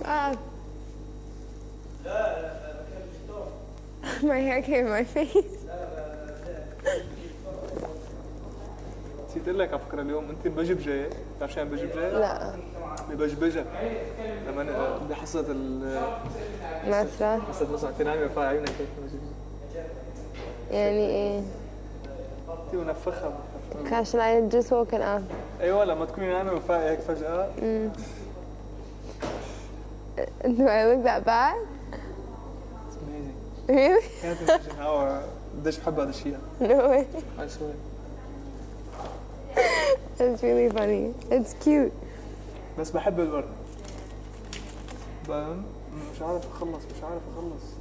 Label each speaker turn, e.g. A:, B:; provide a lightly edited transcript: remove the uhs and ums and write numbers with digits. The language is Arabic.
A: Ah. My hair came in my face.
B: نسيت اقول لك على فكره اليوم انت مبجبجه، بتعرف شو يعني مبجبجه؟
A: لا.
B: مبجبجه لما بحصه
A: مسرح.
B: حصه مسرح تنامي ورفع عيونك هيك مبجبجه.
A: يعني ايه؟
B: انت ونفخها
A: عشان I just woken up.
B: ايوه لما تكوني نايمه وفايقه هيك فجاه.
A: Do I look that bad?
B: It's amazing.
A: Really?
B: Can't imagine how قديش بحب هذا الشيء.
A: No way.
B: I swear.
A: It's really funny. It's cute.
B: بس بحب الورد. مش عارف اخلص.